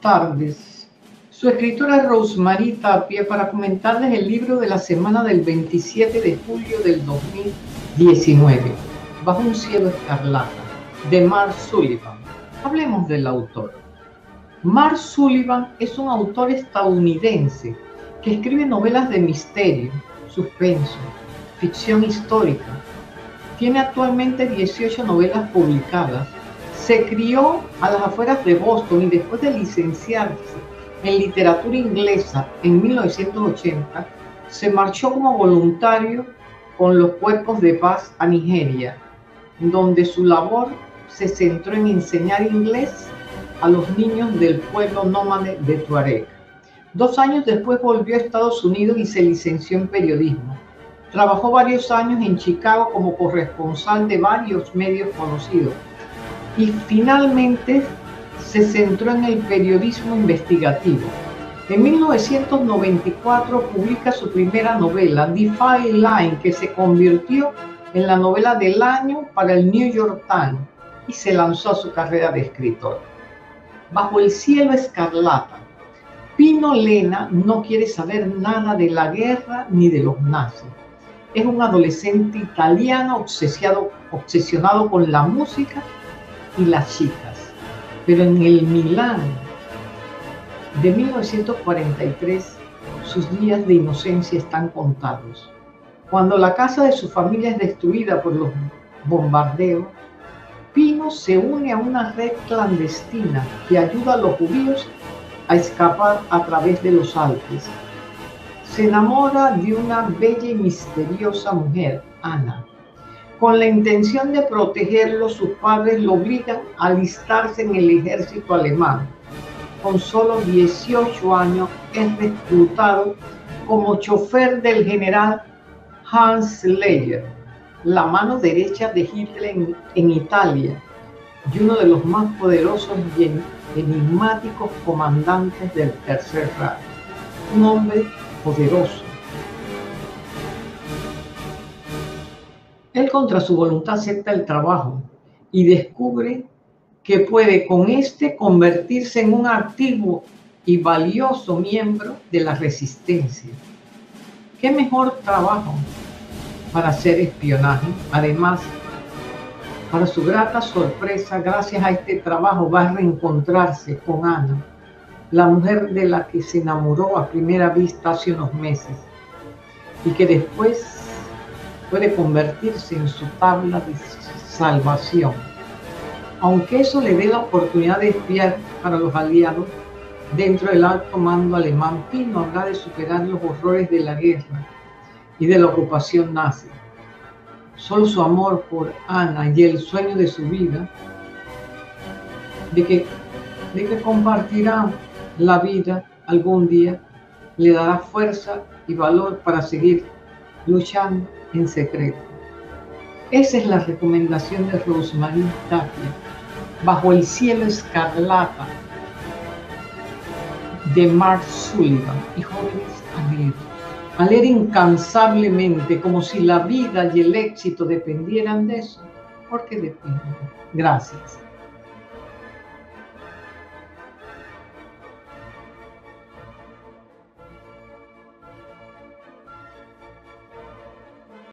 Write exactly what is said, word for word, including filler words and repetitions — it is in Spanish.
tardes. Su escritora Rosemary Tapia para comentarles el libro de la semana del veintisiete de julio del dos mil diecinueve, Bajo un cielo escarlata, de Mark Sullivan. Hablemos del autor. Mark Sullivan es un autor estadounidense que escribe novelas de misterio, suspenso, ficción histórica. Tiene actualmente dieciocho novelas publicadas. Se crió a las afueras de Boston y después de licenciarse en literatura inglesa en mil novecientos ochenta, se marchó como voluntario con los cuerpos de paz a Nigeria, donde su labor se centró en enseñar inglés a los niños del pueblo nómade de Tuareg. Dos años después volvió a Estados Unidos y se licenció en periodismo. Trabajó varios años en Chicago como corresponsal de varios medios conocidos y finalmente se centró en el periodismo investigativo. En mil novecientos noventa y cuatro publica su primera novela, Defy Line, que se convirtió en la novela del año para el New York Times y se lanzó a su carrera de escritor. Bajo el cielo escarlata, Pino Lena no quiere saber nada de la guerra ni de los nazis. Es un adolescente italiano obsesionado, obsesionado con la música y las chicas. Pero en el Milán de mil novecientos cuarenta y tres, sus días de inocencia están contados. Cuando la casa de su familia es destruida por los bombardeos, Pino se une a una red clandestina que ayuda a los judíos a escapar a través de los Alpes. Se enamora de una bella y misteriosa mujer, Ana. Con la intención de protegerlo, sus padres lo obligan a alistarse en el ejército alemán. Con solo dieciocho años es reclutado como chofer del general Hans Leyer, la mano derecha de Hitler en, en Italia y uno de los más poderosos y enigmáticos comandantes del Tercer Reich. Un hombre poderoso. Él contra su voluntad acepta el trabajo y descubre que puede con este convertirse en un activo y valioso miembro de la resistencia. ¿Qué mejor trabajo para hacer espionaje? Además, para su grata sorpresa, gracias a este trabajo va a reencontrarse con Ana, la mujer de la que se enamoró a primera vista hace unos meses y que después puede convertirse en su tabla de salvación. Aunque eso le dé la oportunidad de espiar para los aliados dentro del alto mando alemán, Pino habrá de superar los horrores de la guerra y de la ocupación nazi. Solo su amor por Ana y el sueño de su vida, de que, de que compartirá la vida algún día, le dará fuerza y valor para seguir luchando en secreto. Esa es la recomendación de Rosemary Tapia, Bajo el cielo escarlata, de Mark Sullivan. Y jóvenes, a leer, a leer incansablemente, como si la vida y el éxito dependieran de eso, porque dependen. Gracias.